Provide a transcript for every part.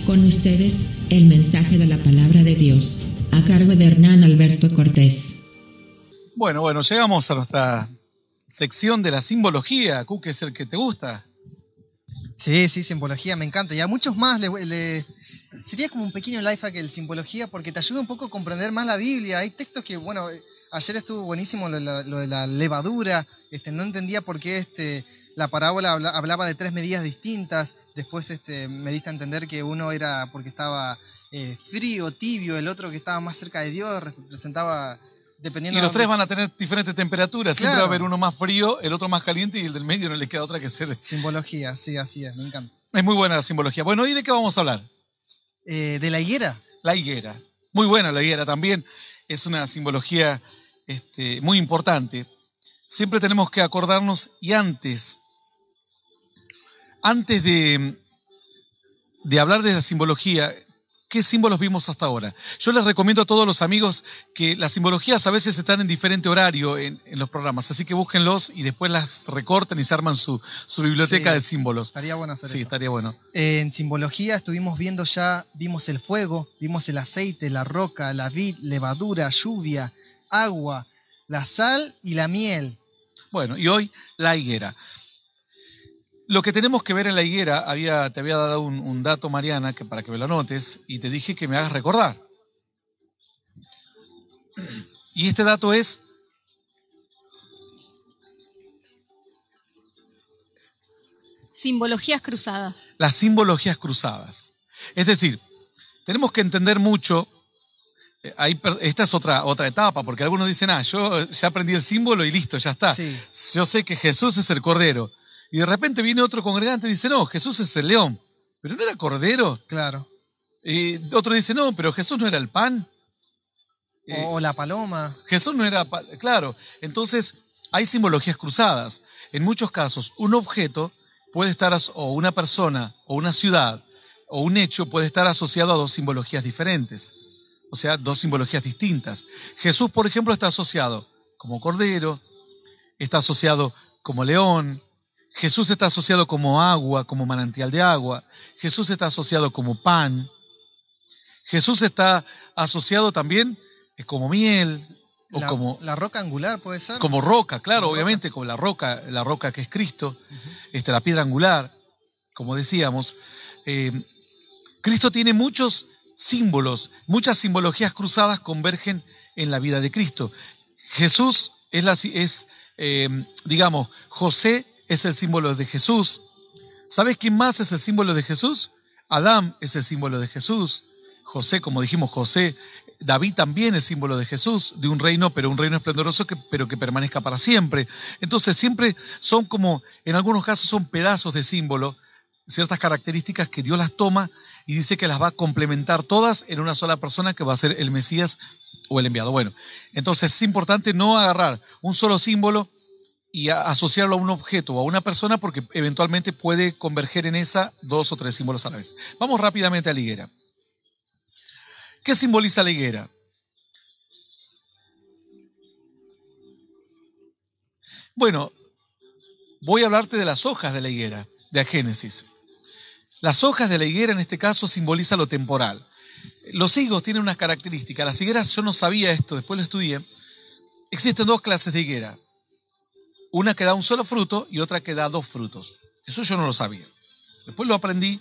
Con ustedes, el mensaje de la palabra de Dios, a cargo de Hernán Alberto Cortés. Bueno, llegamos a nuestra sección de la simbología. ¿Qué es el que te gusta? Sí, simbología, me encanta. Y a muchos más sería como un pequeño lifehack el simbología porque te ayuda un poco a comprender más la Biblia. Hay textos que, ayer estuvo buenísimo lo de la levadura. No entendía por qué la parábola hablaba de 3 medidas distintas. Después me diste a entender que uno era porque estaba frío, tibio, el otro que estaba más cerca de Dios representaba... Y los tres van a tener diferentes temperaturas. Claro. Siempre va a haber uno más frío, el otro más caliente y el del medio no le queda otra que ser. Simbología, sí, así es, me encanta. Es muy buena la simbología. Bueno, ¿y de qué vamos a hablar? De la higuera. La higuera. Muy buena la higuera también. Es una simbología muy importante. Siempre tenemos que acordarnos y antes de hablar de la simbología, ¿qué símbolos vimos hasta ahora? Yo les recomiendo a todos los amigos que las simbologías a veces están en diferente horario en los programas, así que búsquenlos y después las recorten y se arman su biblioteca de símbolos. Estaría bueno hacer eso. Sí, estaría bueno. En simbología vimos el fuego, vimos el aceite, la roca, la vid, levadura, lluvia, agua, la sal y la miel. Bueno, y hoy la higuera. Lo que tenemos que ver en la higuera, te había dado un dato, Mariana, para que me lo anotes, y te dije que me hagas recordar. Y este dato es... Simbologías cruzadas. Las simbologías cruzadas. Es decir, tenemos que entender mucho... Esta es otra etapa, porque algunos dicen, yo ya aprendí el símbolo y listo, ya está. Sí. Yo sé que Jesús es el Cordero. Y de repente viene otro congregante y dice, no, Jesús es el león. ¿Pero no era cordero? Claro. Y otro dice, no, pero Jesús no era el pan. O la paloma. Jesús no era... Claro, entonces hay simbologías cruzadas. En muchos casos, un objeto puede estar, o una persona, o una ciudad, o un hecho puede estar asociado a dos simbologías diferentes. O sea, dos simbologías distintas. Jesús, por ejemplo, está asociado como cordero, está asociado como león, Jesús está asociado como agua, como manantial de agua. Jesús está asociado como pan. Jesús está asociado también como miel. Como la roca angular, ¿puede ser? Como roca, claro, obviamente, como la roca que es Cristo, la piedra angular, como decíamos. Cristo tiene muchos símbolos, muchas simbologías cruzadas convergen en la vida de Cristo. Jesús digamos, José es el símbolo de Jesús. ¿Sabes quién más es el símbolo de Jesús? Adán es el símbolo de Jesús. José, como dijimos, David también es símbolo de Jesús, de un reino, pero un reino esplendoroso, pero que permanezca para siempre. Entonces siempre son como, en algunos casos son pedazos de símbolo, ciertas características que Dios las toma y dice que las va a complementar todas en una sola persona que va a ser el Mesías o el enviado. Bueno, entonces es importante no agarrar un solo símbolo y asociarlo a un objeto o a una persona porque eventualmente puede converger en esa 2 o 3 símbolos a la vez. Vamos rápidamente a la higuera. ¿Qué simboliza la higuera? Bueno, voy a hablarte de las hojas de la higuera, de Génesis. Las hojas de la higuera en este caso simbolizan lo temporal. Los higos tienen unas características. Las higueras, yo no sabía esto, después lo estudié. Existen 2 clases de higuera. Una que da un solo fruto y otra que da 2 frutos. Eso yo no lo sabía. Después lo aprendí.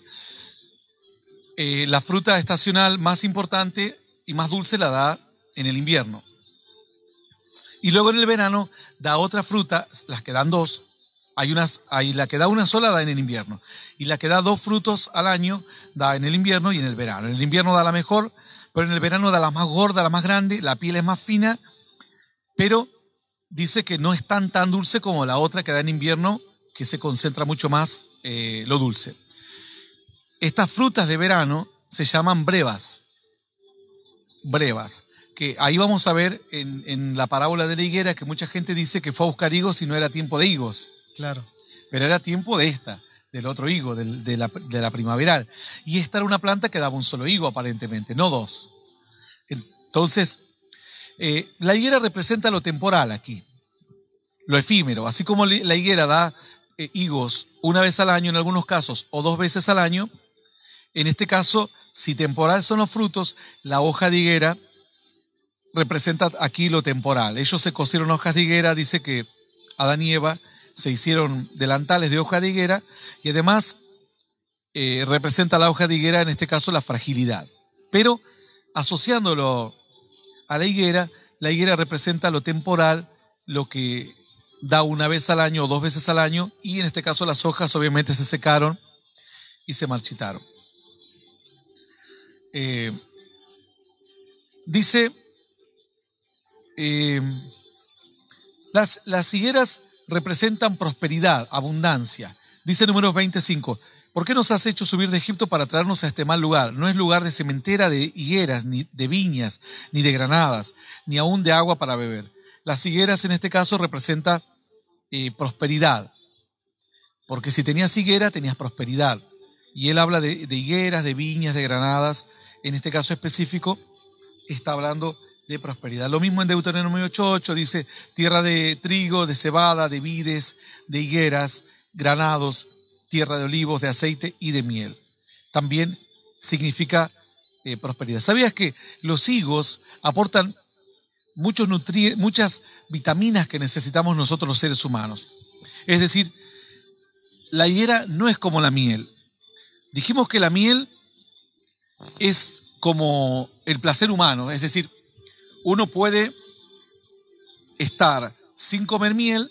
La fruta estacional más importante y más dulce la da en el invierno. Y luego en el verano da otra fruta, las que dan 2. Hay la que da una sola da en el invierno. Y la que da 2 frutos al año da en el invierno y en el verano. En el invierno da la mejor, pero en el verano da la más gorda, la más grande, la piel es más fina, pero dice que no es tan dulce como la otra que da en invierno, que se concentra mucho más lo dulce. Estas frutas de verano se llaman brevas. Brevas. Que ahí vamos a ver en la parábola de la higuera que mucha gente dice que fue a buscar higos y no era tiempo de higos. Claro. Pero era tiempo del otro higo, de la primaveral. Y esta era una planta que daba un solo higo aparentemente, no 2. Entonces, la higuera representa lo temporal aquí, lo efímero. Así como la higuera da higos una vez al año en algunos casos o 2 veces al año, En este caso, si temporal son los frutos, la hoja de higuera representa aquí lo temporal. Ellos se cosieron hojas de higuera, dice que Adán y Eva se hicieron delantales de hoja de higuera y además representa la hoja de higuera, en este caso, la fragilidad. Pero asociándolo a la higuera representa lo temporal, lo que da una vez al año o 2 veces al año, y en este caso las hojas obviamente se secaron y se marchitaron. Dice, las higueras representan prosperidad, abundancia. Dice Números 25, ¿por qué nos has hecho subir de Egipto para traernos a este mal lugar? No es lugar de sementera de higueras, ni de viñas, ni de granadas, ni aún de agua para beber. Las higueras en este caso representan prosperidad, porque si tenías higuera tenías prosperidad. Y él habla de higueras, de viñas, de granadas. En este caso específico está hablando de prosperidad. Lo mismo en Deuteronomio 8:8 dice tierra de trigo, de cebada, de vides, de higueras, granados, tierra de olivos, de aceite y de miel. También significa prosperidad. ¿Sabías que los higos aportan muchas vitaminas que necesitamos nosotros los seres humanos? Es decir, la higuera no es como la miel. Dijimos que la miel es como el placer humano, es decir, uno puede estar sin comer miel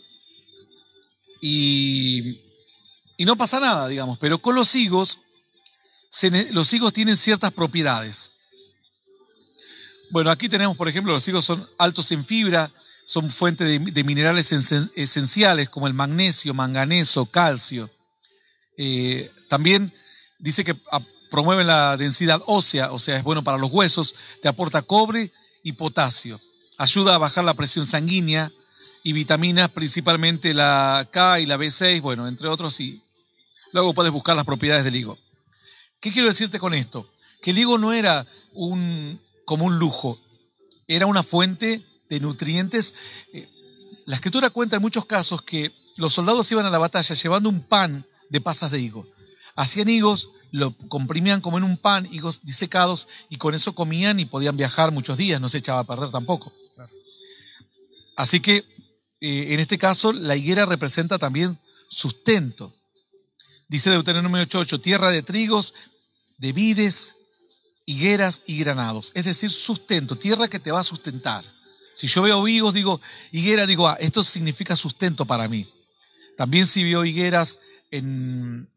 y no pasa nada, digamos, pero con los higos tienen ciertas propiedades. Bueno, aquí tenemos, por ejemplo, los higos son altos en fibra, son fuente de minerales esenciales como el magnesio, manganeso, calcio. También dice que promueven la densidad ósea, o sea, es bueno para los huesos, te aporta cobre y potasio, ayuda a bajar la presión sanguínea y vitaminas, principalmente la K y la B6, bueno, entre otros, y luego puedes buscar las propiedades del higo. ¿Qué quiero decirte con esto? Que el higo no era como un lujo, era una fuente de nutrientes. La Escritura cuenta en muchos casos que los soldados iban a la batalla llevando un pan de pasas de higo. Hacían higos, lo comprimían como en un pan, higos disecados, y con eso comían y podían viajar muchos días, no se echaba a perder tampoco. Claro. Así que, en este caso, la higuera representa también sustento. Dice Deuteronomio 8:8, tierra de trigos, de vides, higueras y granados. Es decir, sustento, tierra que te va a sustentar. Si yo veo higos, digo, higuera, digo, esto significa sustento para mí. También si veo higueras en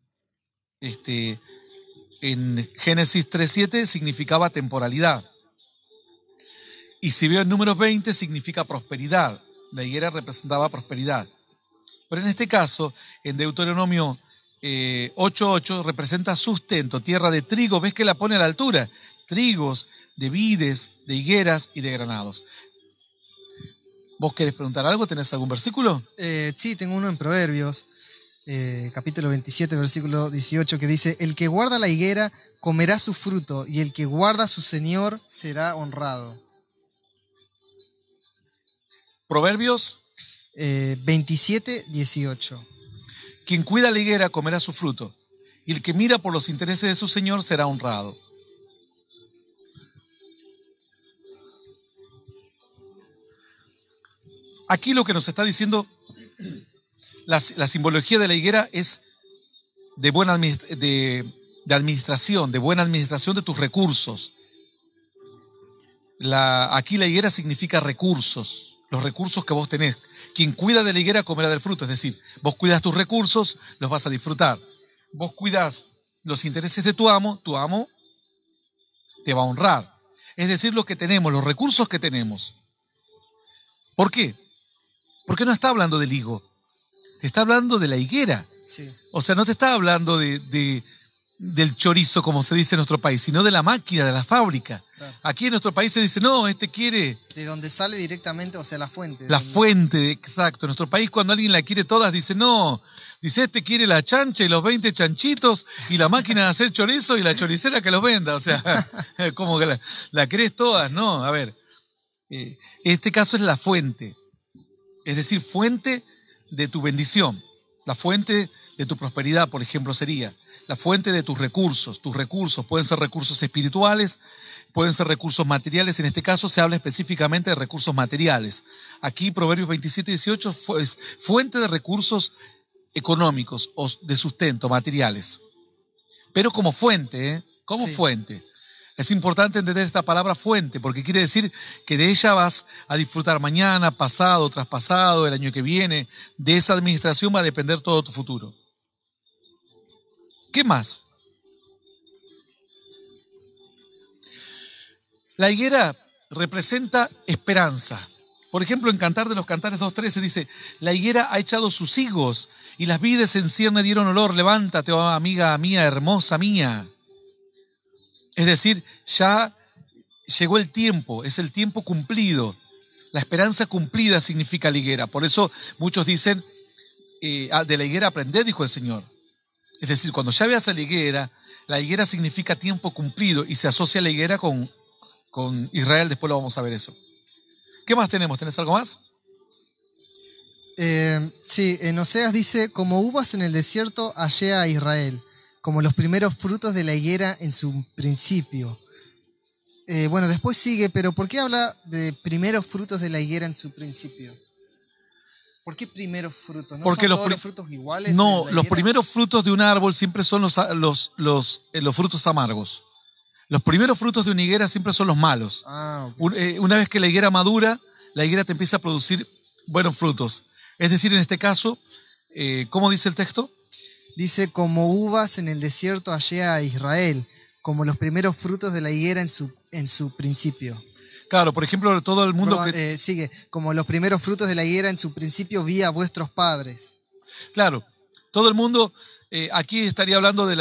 Génesis 3:7 significaba temporalidad. Y si veo en Números 20 significa prosperidad. La higuera representaba prosperidad. Pero en este caso, en Deuteronomio 8:8 representa sustento, tierra de trigo. ¿Ves que la pone a la altura? Trigos, de vides, de higueras y de granados. ¿Vos querés preguntar algo? ¿Tenés algún versículo? Sí, tengo uno en Proverbios. Capítulo 27, versículo 18, que dice, el que guarda la higuera comerá su fruto, y el que guarda a su señor será honrado. Proverbios 27, 18. Quien cuida la higuera comerá su fruto, y el que mira por los intereses de su señor será honrado. Aquí lo que nos está diciendo la simbología de la higuera es de buena administración, de buena administración de tus recursos. Aquí la higuera significa recursos, los recursos que vos tenés. Quien cuida de la higuera comerá del fruto, es decir, vos cuidas tus recursos, los vas a disfrutar. Vos cuidás los intereses de tu amo te va a honrar. Es decir, lo que tenemos, los recursos que tenemos. ¿Por qué? Porque no está hablando del higo. Te está hablando de la higuera. Sí. O sea, no te está hablando del chorizo, como se dice en nuestro país, sino de la máquina, de la fábrica. Claro. Aquí en nuestro país se dice, no, quiere... De donde sale directamente, o sea, la fuente. La fuente, exacto. En nuestro país, cuando alguien la quiere todas, dice, no, dice, quiere la chancha y los 20 chanchitos y la máquina de hacer chorizo y la choricera que los venda. O sea, como que la querés todas, ¿no? A ver, este caso es la fuente. Es decir, fuente de tu bendición, la fuente de tu prosperidad, por ejemplo, sería. la fuente de tus recursos. Tus recursos pueden ser recursos espirituales, pueden ser recursos materiales. En este caso se habla específicamente de recursos materiales. Aquí Proverbios 27:18 es fuente de recursos económicos o de sustento, materiales. Pero como fuente, como Sí. fuente. Es importante entender esta palabra fuente, porque quiere decir que de ella vas a disfrutar mañana, pasado, traspasado, el año que viene. De esa administración va a depender todo tu futuro. ¿Qué más? La higuera representa esperanza. Por ejemplo, en Cantar de los Cantares 2:13 dice: la higuera ha echado sus higos y las vides en cierne dieron olor. Levántate, oh amiga mía, hermosa mía. Es decir, ya llegó el tiempo, es el tiempo cumplido. La esperanza cumplida significa la higuera. Por eso muchos dicen, de la higuera aprended, dijo el Señor. Es decir, cuando ya veas a la higuera significa tiempo cumplido y se asocia la higuera con Israel. Después lo vamos a ver eso. ¿Qué más tenemos? ¿Tenés algo más? Sí, en Oseas dice: como uvas en el desierto hallé a Israel, como los primeros frutos de la higuera en su principio. Bueno, después sigue, pero ¿por qué habla de primeros frutos de la higuera en su principio? ¿Por qué primeros frutos? ¿No Porque son todos los frutos iguales? No, de la los higuera? primeros frutos de un árbol siempre son los frutos amargos. Los primeros frutos de una higuera siempre son los malos. Ah, ok. Una vez que la higuera madura, la higuera te empieza a producir buenos frutos. Es decir, en este caso, ¿cómo dice el texto? Dice: como uvas en el desierto hallé a Israel, como los primeros frutos de la higuera en su principio. Claro, por ejemplo, todo el mundo Perdón, sigue: como los primeros frutos de la higuera en su principio vi a vuestros padres. Claro, todo el mundo aquí estaría hablando de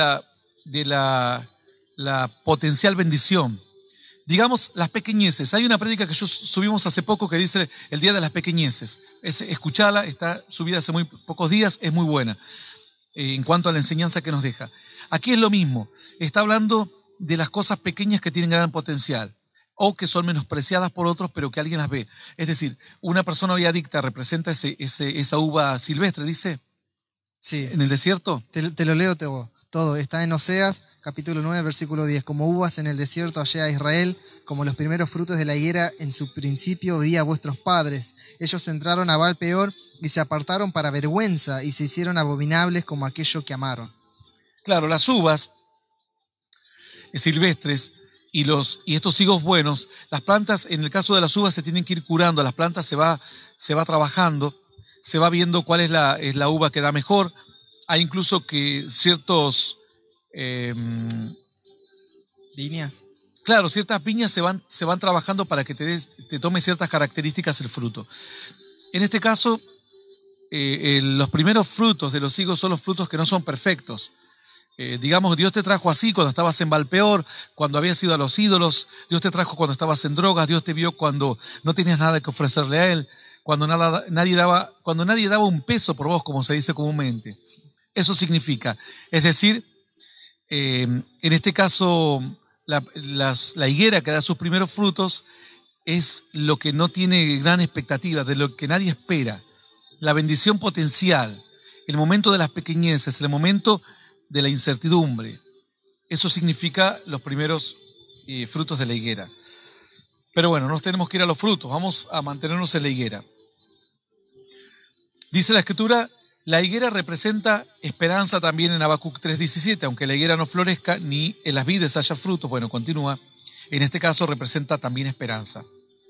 la potencial bendición. Digamos, las pequeñeces. Hay una prédica que subimos hace poco que dice el Día de las Pequeñeces. Escuchala, está subida hace muy pocos días, es muy buena en cuanto a la enseñanza que nos deja. Aquí es lo mismo, está hablando de las cosas pequeñas que tienen gran potencial o que son menospreciadas por otros, pero que alguien las ve. Es decir, una persona hoy adicta representa esa uva silvestre, dice, Sí, en el desierto. te lo leo todo. Está en Oseas, capítulo 9, versículo 10. Como uvas en el desierto hallé a Israel, como los primeros frutos de la higuera en su principio vi a vuestros padres. Ellos entraron a Baal Peor y se apartaron para vergüenza y se hicieron abominables como aquello que amaron. Claro, las uvas silvestres y estos higos buenos, las plantas, en el caso de las uvas, se tienen que ir curando, las plantas se va trabajando, se va viendo cuál es la uva que da mejor. Hay incluso que ciertos, ¿Viñas? claro, ciertas viñas se van trabajando para que te tome ciertas características el fruto. En este caso, los primeros frutos de los higos son los frutos que no son perfectos. Digamos, Dios te trajo así cuando estabas en Baal Peor, cuando habías ido a los ídolos. Dios te trajo cuando estabas en drogas. Dios te vio cuando no tenías nada que ofrecerle a Él, cuando nadie daba un peso por vos, como se dice comúnmente. Eso significa, es decir, en este caso, la higuera que da sus primeros frutos es lo que no tiene gran expectativa, de lo que nadie espera. La bendición potencial, el momento de las pequeñeces, el momento de la incertidumbre. Eso significa los primeros frutos de la higuera. Pero bueno, no tenemos que ir a los frutos, vamos a mantenernos en la higuera. Dice la Escritura, la higuera representa esperanza también en Habacuc 3:17, aunque la higuera no florezca ni en las vides haya frutos. Bueno, continúa. En este caso representa también esperanza.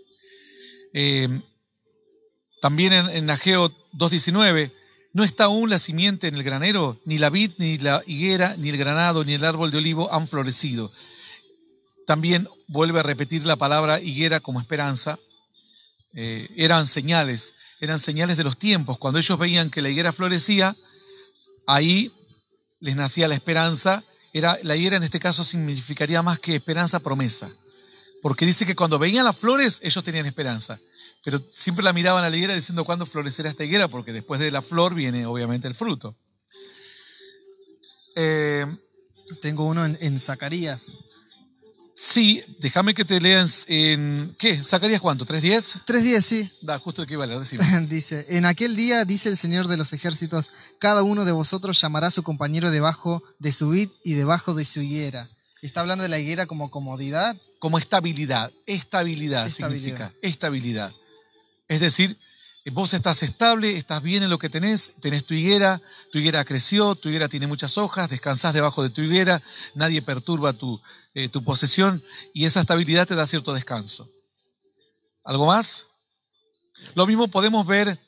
También en Ageo 2:19, no está aún la simiente en el granero, ni la vid, ni la higuera, ni el granado, ni el árbol de olivo han florecido. También vuelve a repetir la palabra higuera como esperanza. Eran señales de los tiempos. Cuando ellos veían que la higuera florecía, ahí les nacía la esperanza. La higuera en este caso significaría más que esperanza, promesa. Porque dice que cuando veían las flores, ellos tenían esperanza. Pero siempre la miraban a la higuera diciendo cuándo florecerá esta higuera, porque después de la flor viene obviamente el fruto. Tengo uno en Zacarías. Sí, déjame que te leas en... ¿Qué? ¿Sacarías cuánto? ¿3:10? 3:10, sí. Da, justo el que iba a leer, decime. Dice, en aquel día, dice el Señor de los ejércitos, cada uno de vosotros llamará a su compañero debajo de su vid y debajo de su higuera. ¿Está hablando de la higuera como comodidad? Como estabilidad. Estabilidad significa estabilidad. Es decir, vos estás estable, estás bien en lo que tenés tu higuera creció, tu higuera tiene muchas hojas, descansás debajo de tu higuera, nadie perturba tu posesión y esa estabilidad te da cierto descanso. ¿Algo más? Lo mismo podemos ver,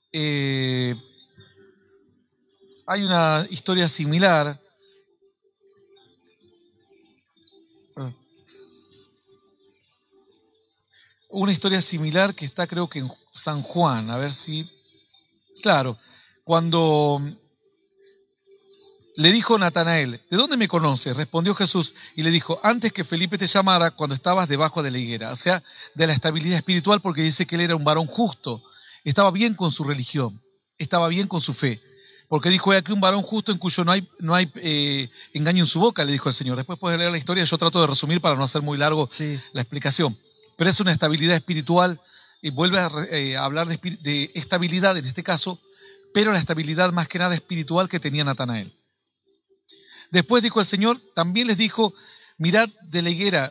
hay una historia similar. Una historia similar que está creo que en San Juan, a ver si... Claro, cuando le dijo Natanael, ¿de dónde me conoces? Respondió Jesús y le dijo, antes que Felipe te llamara, cuando estabas debajo de la higuera. O sea, de la estabilidad espiritual, porque dice que él era un varón justo, estaba bien con su religión, estaba bien con su fe. Porque dijo, he aquí un varón justo en cuyo no hay engaño en su boca, le dijo el Señor. Después puedes leer la historia, yo trato de resumir para no hacer muy largo la explicación. Pero es una estabilidad espiritual, y vuelve a hablar de estabilidad en este caso, pero la estabilidad más que nada espiritual que tenía Natanael. Después dijo el Señor, también les dijo, mirad de la higuera,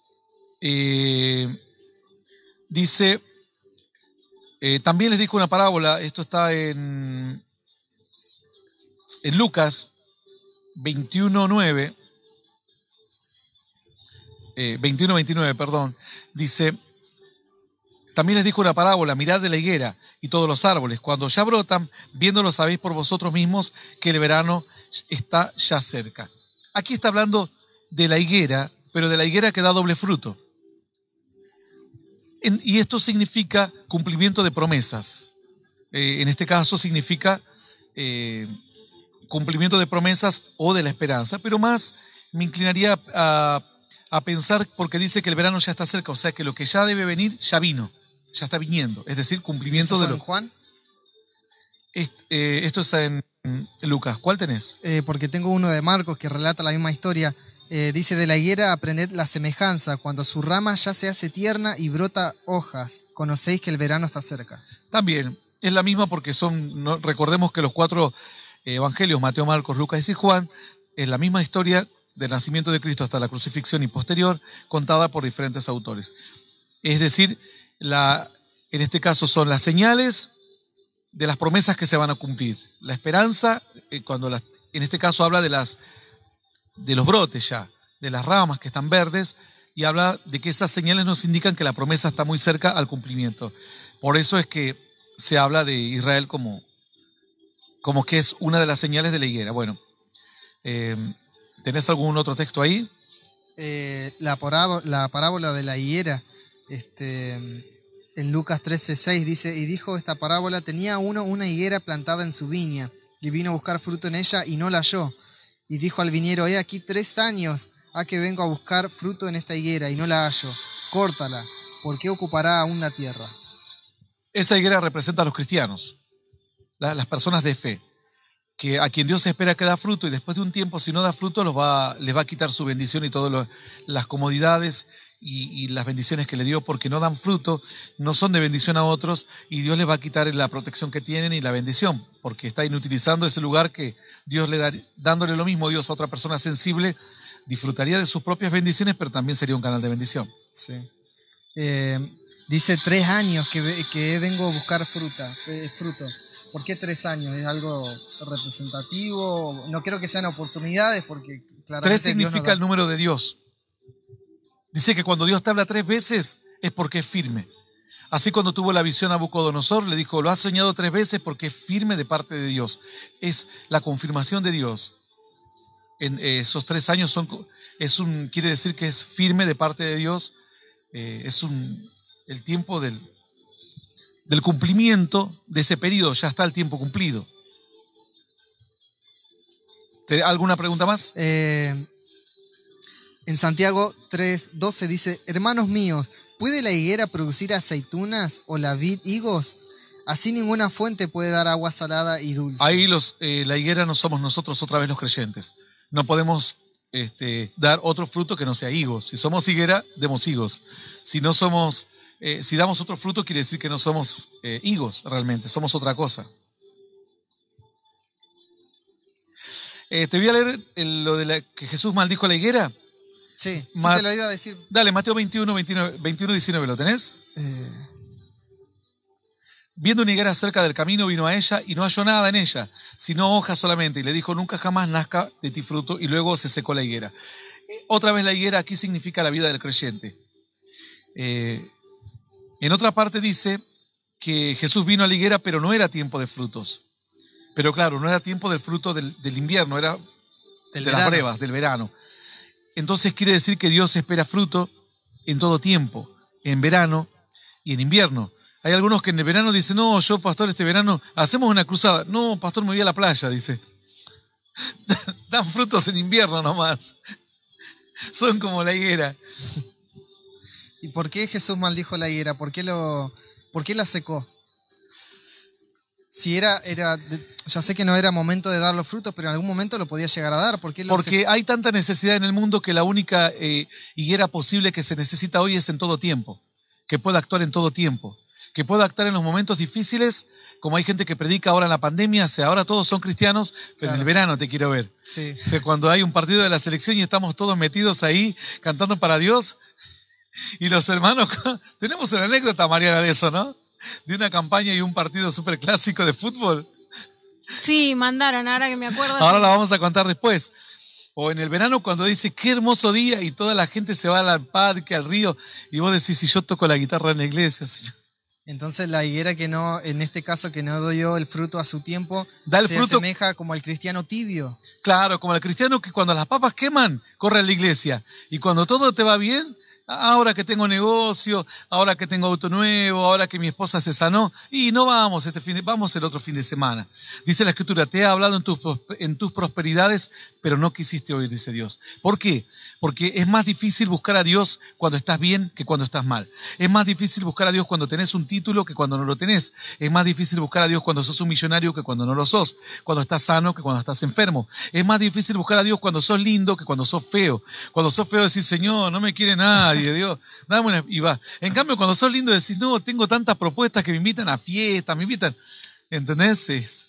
dice, también les dijo una parábola, esto está en Lucas 21:9, 21:29, perdón, dice, también les dijo una parábola, mirad de la higuera y todos los árboles, cuando ya brotan, viéndolo sabéis por vosotros mismos que el verano está ya cerca. Aquí está hablando de la higuera, pero de la higuera que da doble fruto. Y esto significa cumplimiento de promesas. En este caso significa cumplimiento de promesas o de la esperanza, pero más me inclinaría a pensar porque dice que el verano ya está cerca, o sea que lo que ya debe venir ya vino, ya está viniendo, es decir, cumplimiento de lo... ¿En Juan? Esto es en Lucas. ¿Cuál tenés? Porque tengo uno de Marcos que relata la misma historia. Dice, de la higuera aprended la semejanza, cuando su rama ya se hace tierna y brota hojas, conocéis que el verano está cerca. También, es la misma porque recordemos que los 4 evangelios, Mateo, Marcos, Lucas y Juan, es la misma historia del nacimiento de Cristo hasta la crucifixión y posterior, contada por diferentes autores. Es decir, en este caso son las señales de las promesas que se van a cumplir. La esperanza, en este caso habla de los brotes ya, de las ramas que están verdes, y habla de que esas señales nos indican que la promesa está muy cerca al cumplimiento. Por eso es que se habla de Israel como que es una de las señales de la higuera. Bueno, ¿tenés algún otro texto ahí? La parábola de la higuera, en Lucas 13:6 dice, y dijo esta parábola, tenía uno una higuera plantada en su viña, y vino a buscar fruto en ella y no la halló. Y dijo al viñero, he aquí 3 años ha que vengo a buscar fruto en esta higuera y no la hallo. Córtala, porque ocupará aún la tierra. Esa higuera representa a los cristianos, las personas de fe, que a quien Dios espera que da fruto y después de un tiempo, si no da fruto, les va a quitar su bendición y todas las comodidades y las bendiciones que le dio, porque no dan fruto, no son de bendición a otros y Dios les va a quitar la protección que tienen y la bendición, porque está inutilizando ese lugar que Dios le da, dándole lo mismo Dios a otra persona sensible, disfrutaría de sus propias bendiciones, pero también sería un canal de bendición. Sí. Dice 3 años que vengo a buscar fruto. ¿Por qué 3 años? ¿Es algo representativo? No creo que sean oportunidades porque claramente 3 significa el número de Dios. Dice que cuando Dios te habla 3 veces es porque es firme. Así cuando tuvo la visión a Nabucodonosor le dijo, lo has soñado 3 veces porque es firme de parte de Dios. Es la confirmación de Dios. En esos 3 años quiere decir que es firme de parte de Dios. El tiempo del cumplimiento de ese periodo, ya está el tiempo cumplido. ¿Alguna pregunta más? En Santiago 3:12 dice, hermanos míos, ¿puede la higuera producir aceitunas o la vid higos? Así ninguna fuente puede dar agua salada y dulce. Ahí la higuera no somos nosotros, otra vez los creyentes. No podemos dar otro fruto que no sea higos. Si somos higuera, demos higos. Si no somos, si damos otro fruto, quiere decir que no somos higos realmente, somos otra cosa. Te voy a leer lo de que Jesús maldijo la higuera. Sí, te lo iba a decir. Dale, Mateo 21, 19, ¿lo tenés? Viendo una higuera cerca del camino, vino a ella y no halló nada en ella, sino hojas solamente, y le dijo, nunca jamás nazca de ti fruto, y luego se secó la higuera. Otra vez la higuera aquí significa la vida del creyente. En otra parte dice que Jesús vino a la higuera, pero no era tiempo de frutos. Pero claro, no era tiempo del fruto del invierno, era de las brevas, del verano. Entonces quiere decir que Dios espera fruto en todo tiempo, en verano y en invierno. Hay algunos que en el verano dicen, no, yo pastor este verano hacemos una cruzada. No, pastor, me voy a la playa, dice. Dan frutos en invierno nomás. Son como la higuera. ¿Y por qué Jesús maldijo la higuera? ¿Por qué la secó? Si ya sé que no era momento de dar los frutos, pero en algún momento lo podía llegar a dar. Porque hay tanta necesidad en el mundo que la única higuera posible que se necesita hoy es en todo tiempo, que pueda actuar en todo tiempo, que pueda actuar en los momentos difíciles, como hay gente que predica ahora en la pandemia, ahora todos son cristianos, pero claro, en el verano te quiero ver. Sí. O sea, cuando hay un partido de la selección y estamos todos metidos ahí cantando para Dios, y los hermanos, tenemos una anécdota, Mariana, de eso, ¿no? De una campaña y un partido súper clásico de fútbol. Sí, mandaron, ahora que me acuerdo. Ahora la vamos a contar después. O en el verano cuando dice, qué hermoso día, y toda la gente se va al parque, al río, y vos decís, si yo toco la guitarra en la iglesia, Señor. Entonces la higuera que no, en este caso que no doy yo el fruto a su tiempo, se asemeja como al cristiano tibio. Claro, como al cristiano que cuando las papas queman, corre a la iglesia. Y cuando todo te va bien, ahora que tengo negocio, ahora que tengo auto nuevo, ahora que mi esposa se sanó, y no vamos vamos el otro fin de semana. Dice la Escritura, te he hablado en tus prosperidades, pero no quisiste oír, dice Dios. ¿Por qué? Porque es más difícil buscar a Dios cuando estás bien que cuando estás mal. Es más difícil buscar a Dios cuando tenés un título que cuando no lo tenés. Es más difícil buscar a Dios cuando sos un millonario que cuando no lo sos. Cuando estás sano que cuando estás enfermo. Es más difícil buscar a Dios cuando sos lindo que cuando sos feo. Cuando sos feo decís, Señor, no me quiere nadie, Dios, dame una... y va. En cambio, cuando sos lindo decís, no, tengo tantas propuestas que me invitan a fiestas, me invitan... ¿Entendés?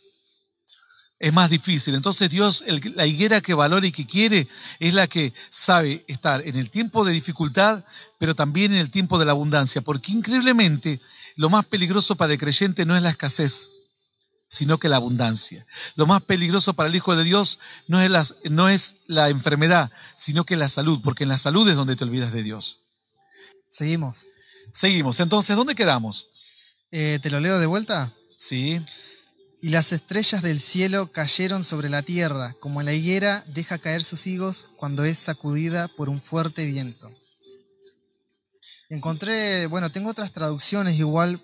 Es más difícil. Entonces Dios, la higuera que valora y que quiere, es la que sabe estar en el tiempo de dificultad, pero también en el tiempo de la abundancia. Porque increíblemente, lo más peligroso para el creyente no es la escasez, sino que la abundancia. Lo más peligroso para el Hijo de Dios no es la enfermedad, sino que la salud, porque en la salud es donde te olvidas de Dios. Seguimos. Entonces, ¿dónde quedamos? ¿Te lo leo de vuelta? Sí. Y las estrellas del cielo cayeron sobre la tierra, como la higuera deja caer sus higos cuando es sacudida por un fuerte viento. Encontré, tengo otras traducciones igual,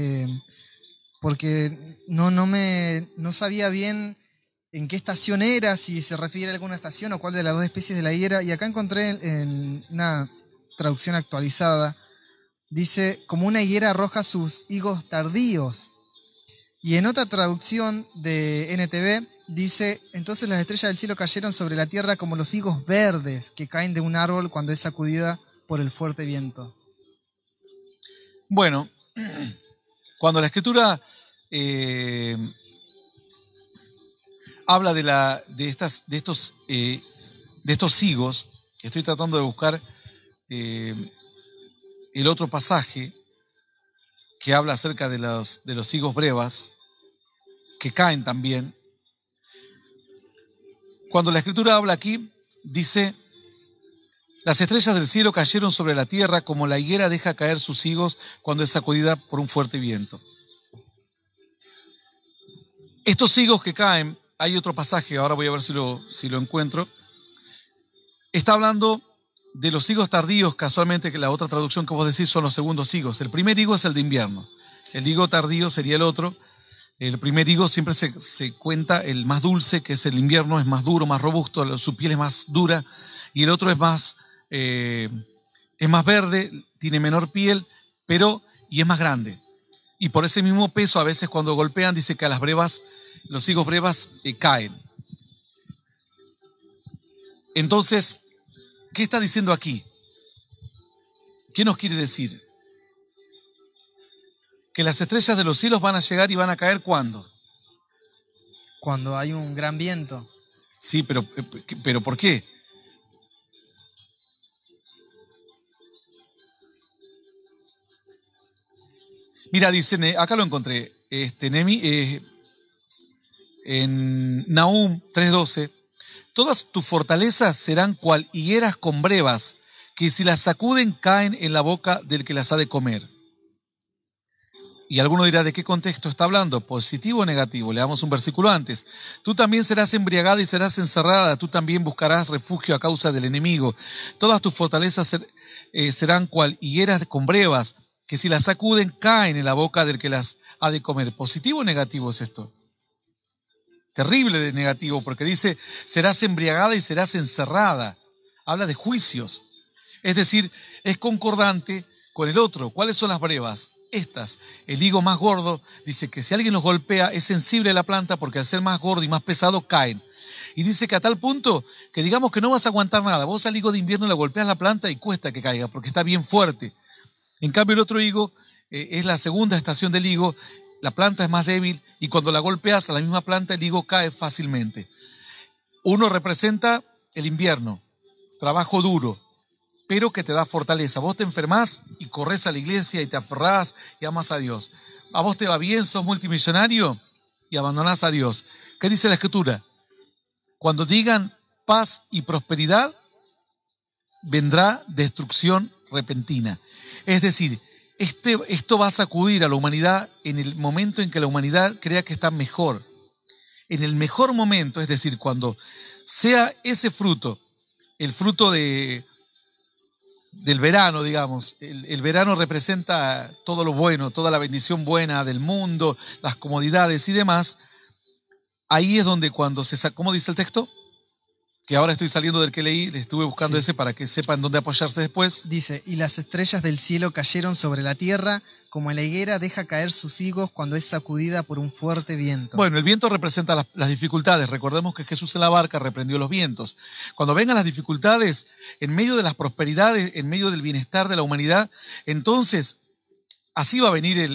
porque no sabía bien en qué estación era, si se refiere a alguna estación o cuál de las dos especies de la higuera, y acá encontré en una traducción actualizada, dice, como una higuera arroja sus higos tardíos. Y en otra traducción de NTV dice, entonces las estrellas del cielo cayeron sobre la tierra como los higos verdes que caen de un árbol cuando es sacudida por el fuerte viento. Bueno, cuando la Escritura habla de estos higos, estoy tratando de buscar el otro pasaje que habla acerca de los higos brevas, que caen también. Cuando la Escritura habla aquí, dice, las estrellas del cielo cayeron sobre la tierra como la higuera deja caer sus higos cuando es sacudida por un fuerte viento. Estos higos que caen, hay otro pasaje, ahora voy a ver si lo encuentro, está hablando de los higos tardíos, casualmente que la otra traducción que vos decís son los segundos higos. El primer higo es el de invierno, el higo tardío sería el otro. El primer higo siempre se cuenta el más dulce, que es el invierno, es más duro, más robusto, su piel es más dura, y el otro es más verde, tiene menor piel, y es más grande. Y por ese mismo peso, a veces cuando golpean, dice que a los higos brevas caen. Entonces, ¿qué está diciendo aquí? ¿Qué nos quiere decir? Que las estrellas de los cielos van a llegar y van a caer ¿cuándo? Cuando hay un gran viento. Sí, pero ¿por qué? Mira, dicen, acá lo encontré, en Nahum 3:12, todas tus fortalezas serán cual higueras con brevas, que si las sacuden caen en la boca del que las ha de comer. Y alguno dirá, ¿de qué contexto está hablando? ¿Positivo o negativo? Leamos un versículo antes. Tú también serás embriagada y serás encerrada, tú también buscarás refugio a causa del enemigo. Todas tus fortalezas serán cual higueras con brevas, que si las sacuden caen en la boca del que las ha de comer. ¿Positivo o negativo es esto? Terrible de negativo, porque dice, serás embriagada y serás encerrada. Habla de juicios. Es decir, es concordante con el otro. ¿Cuáles son las brevas? Estas. El higo más gordo dice que si alguien los golpea es sensible a la planta porque al ser más gordo y más pesado caen. Y dice que a tal punto que digamos que no vas a aguantar nada. Vos al higo de invierno le golpeas la planta y cuesta que caiga porque está bien fuerte. En cambio el otro higo es la segunda estación del higo. La planta es más débil y cuando la golpeas a la misma planta el higo cae fácilmente. Uno representa el invierno, trabajo duro, pero que te da fortaleza. Vos te enfermás y corres a la iglesia y te aferrás y amas a Dios. A vos te va bien, sos multimillonario y abandonás a Dios. ¿Qué dice la Escritura? Cuando digan paz y prosperidad, vendrá destrucción repentina. Es decir, esto va a sacudir a la humanidad en el momento en que la humanidad crea que está mejor. En el mejor momento, es decir, cuando sea ese fruto, el fruto del verano, digamos. El verano representa todo lo bueno, toda la bendición buena del mundo, las comodidades y demás. Ahí es donde cuando ¿cómo dice el texto? Que ahora estoy saliendo del que leí, le estuve buscando ese para que sepan dónde apoyarse después. Dice, y las estrellas del cielo cayeron sobre la tierra, como la higuera deja caer sus higos cuando es sacudida por un fuerte viento. Bueno, el viento representa las dificultades. Recordemos que Jesús en la barca reprendió los vientos. Cuando vengan las dificultades, en medio de las prosperidades, en medio del bienestar de la humanidad, entonces así va a venir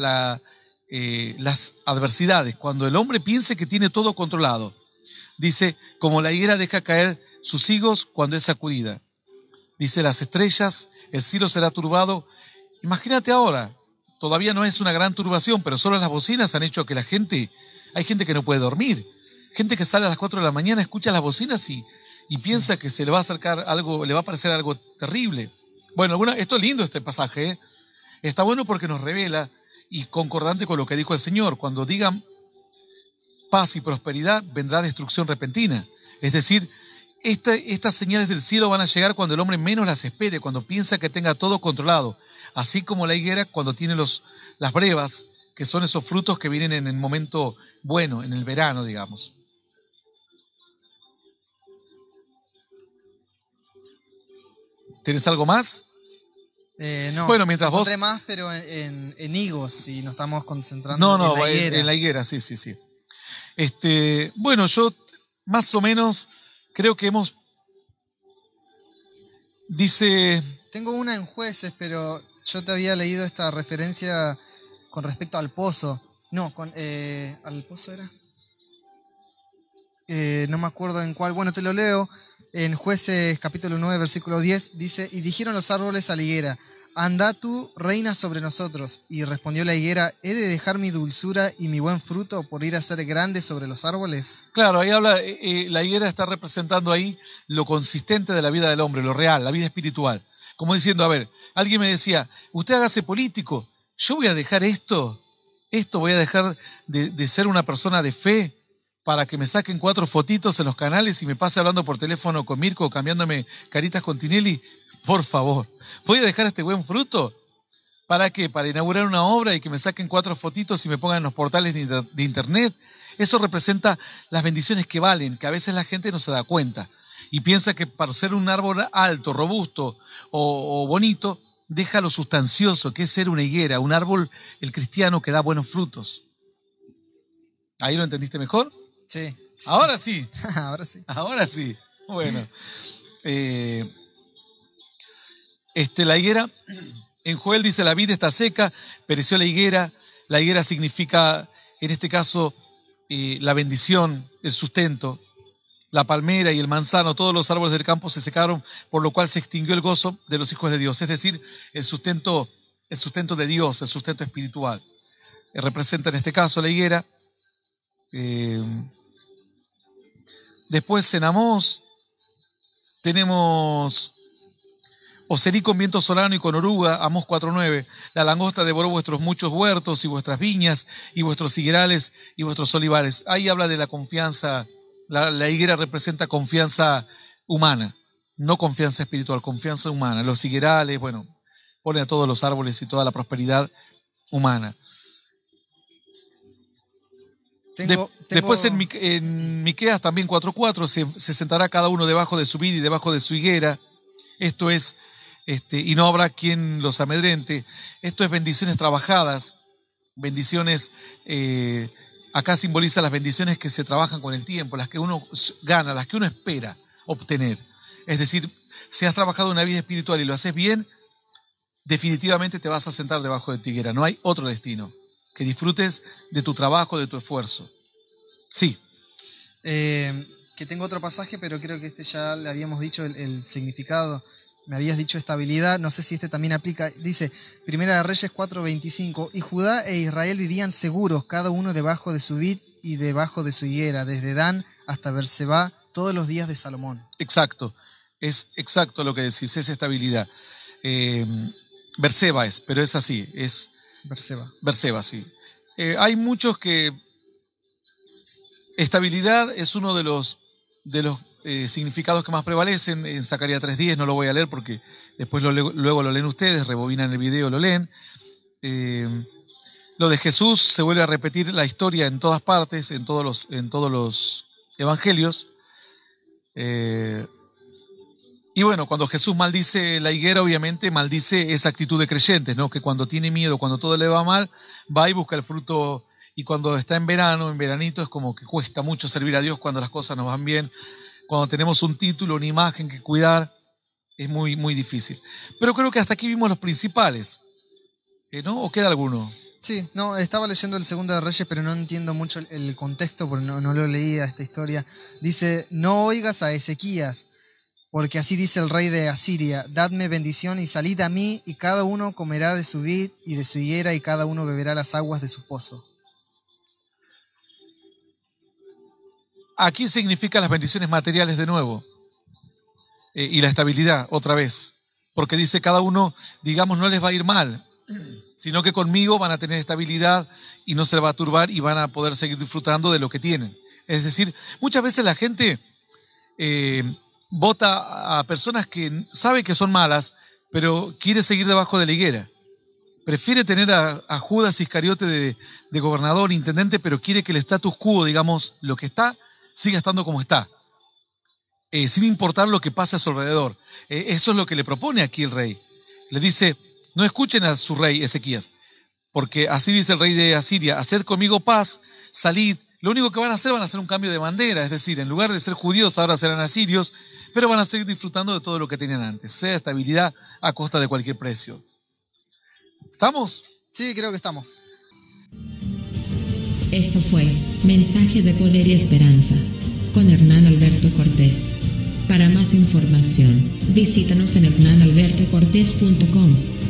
las adversidades. Cuando el hombre piense que tiene todo controlado. Dice, como la higuera deja caer sus higos cuando es sacudida. Dice, las estrellas, el cielo será turbado. Imagínate ahora, todavía no es una gran turbación, pero solo las bocinas han hecho que hay gente que no puede dormir. Gente que sale a las 4 de la mañana, escucha las bocinas y piensa que se le va a acercar algo, le va a parecer algo terrible. Bueno, esto es lindo este pasaje, ¿eh? Está bueno porque nos revela, y concordante con lo que dijo el Señor, cuando digan paz y prosperidad, vendrá destrucción repentina. Es decir, estas señales del cielo van a llegar cuando el hombre menos las espere, cuando piensa que tenga todo controlado. Así como la higuera cuando tiene las brevas, que son esos frutos que vienen en el momento bueno, en el verano, digamos. ¿Tienes algo más? No, bueno, mientras vos... encontré más, pero en higos, si nos estamos concentrando en la higuera. En la higuera, sí. Bueno, yo más o menos creo que dice... Tengo una en Jueces, pero yo te había leído esta referencia con respecto al pozo. No, ¿al pozo era? No me acuerdo en cuál. Bueno, te lo leo. En Jueces capítulo 9, versículo 10, dice, y dijeron los árboles a la higuera, anda tú, reina sobre nosotros. Y respondió la higuera, ¿he de dejar mi dulzura y mi buen fruto por ir a ser grande sobre los árboles? Claro, ahí habla, la higuera está representando ahí lo consistente de la vida del hombre, lo real, la vida espiritual. Como diciendo, a ver, alguien me decía, usted hágase político, yo voy a dejar esto voy a dejar de ser una persona de fe para que me saquen 4 fotitos en los canales y me pase hablando por teléfono con Mirko, cambiándome caritas con Tinelli. Por favor, ¿voy a dejar este buen fruto? ¿Para qué? ¿Para inaugurar una obra y que me saquen 4 fotitos y me pongan en los portales de internet? Eso representa las bendiciones que valen, que a veces la gente no se da cuenta. Y piensa que para ser un árbol alto, robusto o bonito, deja lo sustancioso, que es ser una higuera, un árbol, el cristiano que da buenos frutos. ¿Ahí lo entendiste mejor? Sí. Ahora sí. Ahora sí. Ahora sí. Bueno, la higuera, en Joel dice, la vid está seca, pereció la higuera. La higuera significa, en este caso, la bendición, el sustento. La palmera y el manzano, todos los árboles del campo se secaron, por lo cual se extinguió el gozo de los hijos de Dios. Es decir, el sustento de Dios, el sustento espiritual. Representa en este caso la higuera. Después en Amós tenemos Oserí con viento solano y con oruga, Amós 4:9. La langosta devoró vuestros muchos huertos y vuestras viñas y vuestros higuerales y vuestros olivares. Ahí habla de la confianza. La higuera representa confianza humana, no confianza espiritual, confianza humana. Los higuerales, bueno, pone a todos los árboles y toda la prosperidad humana. Después en Miqueas también 4:4 se sentará cada uno debajo de su vid y debajo de su higuera. Esto es, y no habrá quien los amedrente. Esto es bendiciones trabajadas, bendiciones, acá simboliza las bendiciones que se trabajan con el tiempo, las que uno gana, las que uno espera obtener. Es decir, si has trabajado una vida espiritual y lo haces bien, definitivamente te vas a sentar debajo de tu higuera. No hay otro destino. Que disfrutes de tu trabajo, de tu esfuerzo. Sí. Que tengo otro pasaje, pero creo que ya le habíamos dicho el significado. Me habías dicho estabilidad, no sé si también aplica. Dice, Primera de Reyes 4:25, y Judá e Israel vivían seguros, cada uno debajo de su vid y debajo de su higuera, desde Dan hasta Berseba, todos los días de Salomón. Exacto, es exacto lo que decís, es estabilidad. Berseba es, pero es así, es... Berseba, sí. Hay muchos que... Estabilidad es uno de los significados que más prevalecen. En Zacarías 3:10 no lo voy a leer porque después luego lo leen ustedes, rebobinan el video, lo leen. Lo de Jesús se vuelve a repetir la historia en todas partes, en todos los evangelios. Y bueno, cuando Jesús maldice la higuera, obviamente maldice esa actitud de creyentes, ¿no? Que cuando tiene miedo, cuando todo le va mal, va y busca el fruto. Y cuando está en verano, en veranito, es como que cuesta mucho servir a Dios cuando las cosas nos van bien. Cuando tenemos un título, una imagen que cuidar, es muy, muy difícil. Pero creo que hasta aquí vimos los principales, ¿no? ¿O queda alguno? Sí, no, estaba leyendo el Segundo de Reyes, pero no entiendo mucho el contexto, porque no lo leía esta historia. Dice, no oigas a Ezequías, porque así dice el rey de Asiria, dadme bendición y salid a mí, y cada uno comerá de su vid y de su higuera, y cada uno beberá las aguas de su pozo. Aquí significa las bendiciones materiales de nuevo, y la estabilidad otra vez, porque dice cada uno, digamos, no les va a ir mal, sino que conmigo van a tener estabilidad y no se les va a turbar y van a poder seguir disfrutando de lo que tienen. Es decir, muchas veces la gente vota a personas que sabe que son malas, pero quiere seguir debajo de la higuera. Prefiere tener a Judas Iscariote de gobernador, intendente, pero quiere que el status quo, digamos, lo que está, siga estando como está, sin importar lo que pase a su alrededor. Eso es lo que le propone aquí el rey. Le dice, no escuchen a su rey Ezequías, porque así dice el rey de Asiria, haced conmigo paz, salid. Lo único que van a hacer un cambio de bandera, es decir, en lugar de ser judíos ahora serán asirios, pero van a seguir disfrutando de todo lo que tenían antes, sea estabilidad a costa de cualquier precio. ¿Estamos? Sí, creo que estamos. Esto fue Mensaje de Poder y Esperanza con Hernán Alberto Cortés. Para más información, visítanos en hernanalbertocortés.com.